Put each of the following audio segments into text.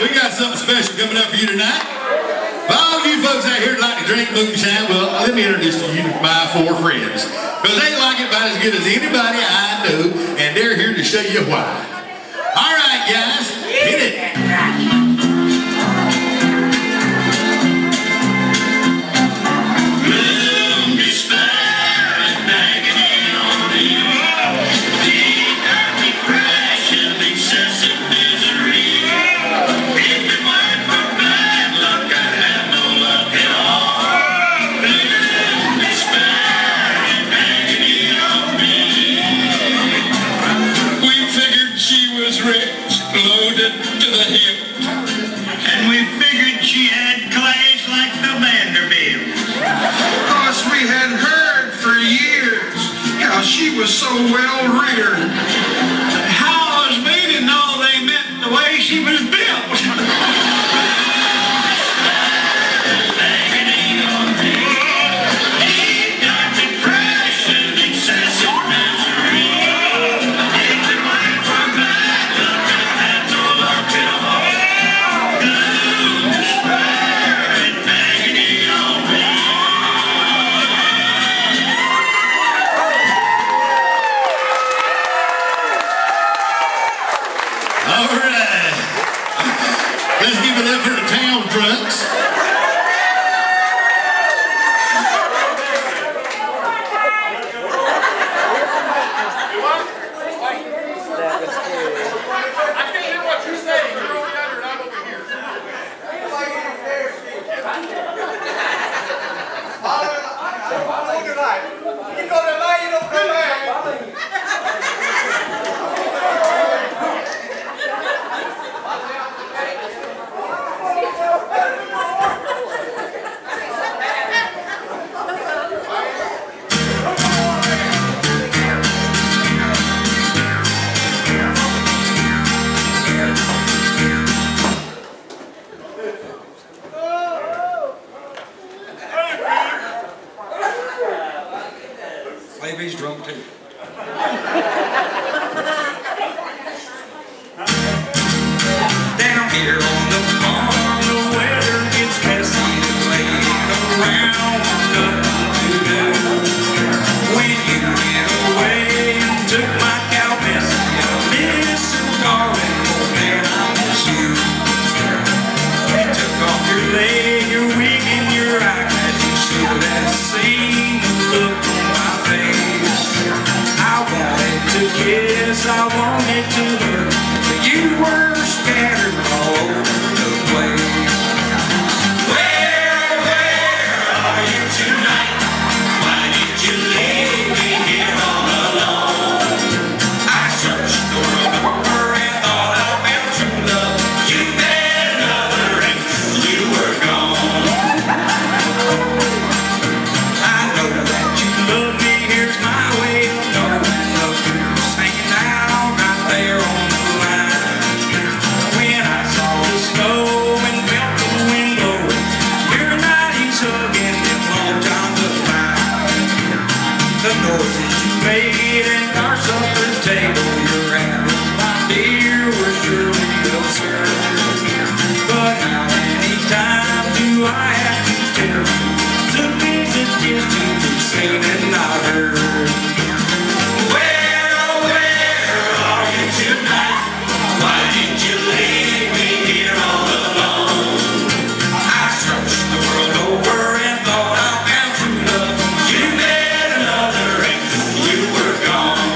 we got something special coming up for you tonight. For all you folks out here that like to drink moonshine, well, let me introduce to you my four friends. Because they like it about as good as anybody I know, and they're here to show you why. All right, guys, hit it. Gloom, despair, and agony on you. Deep, dark depression, excessive misery. If it weren't for bad luck, I'd have no luck at all. Gloom, despair, and agony on me. We figured she was rich, loaded to the hip, and we figured she had class like the Vanderbilt. Because we had heard for years how she was so well reared. How was me to know they meant the way she was built? Let's give it up for the town drunks. I can't hear what you're saying. You're over yonder and I'm over here. Follow tonight. You go tonight, you don't come back. Maybe he's drunk too. Down here on the farm, the weather gets messy, laying around, nothing to do. When you went away and took my cow messy, I miss you, darling, more than I miss you. You took off your leg, your wig, and your eyeglass. You should have seen the look on my face. I wanted to kiss, I wanted to hurt, but you were scattered all over the place. Where are you tonight? Why did you leave me here all alone? I searched the world over and thought I found true love. You met another and you were gone. I know that you love me, here's my way of knowing. Love is hanging out right there on the line. When I saw the snow and felt the wind blowing, your night he's hugging them long times of mine. The noises you made at our supper table, your habits, my dear, were surely absurd. But how many times do I have to tell you? Took these a kiss to be seen and not heard. Well, where are you tonight? Why did you leave me here all alone? I searched the world over and thought I found true love. You met another and you were gone.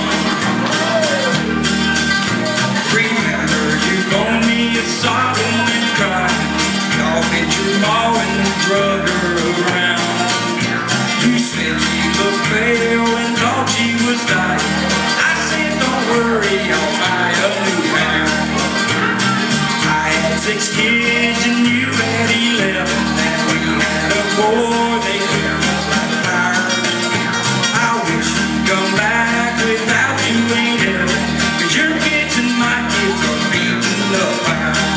Remember, you told me it's sobbing and crying. Y'all hit your ball and drug her around. You said she looked pale and thought she was dying. I said, don't worry, I'll buy a new hound. I had 6 kids and you had 11, and we had a boy they cooked up like fire. I wish you'd come back without you in heaven, 'cause your kids and my kids are beating the fire.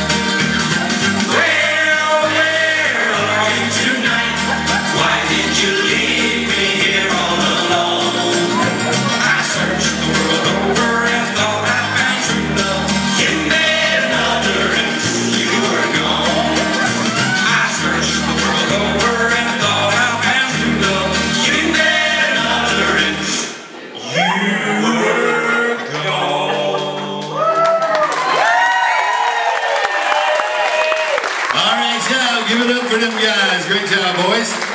Well, where are you tonight? Why did you leave me here all alone? I searched the world over and thought I found true love. You met another and you were Give it up for them guys. Great job, boys.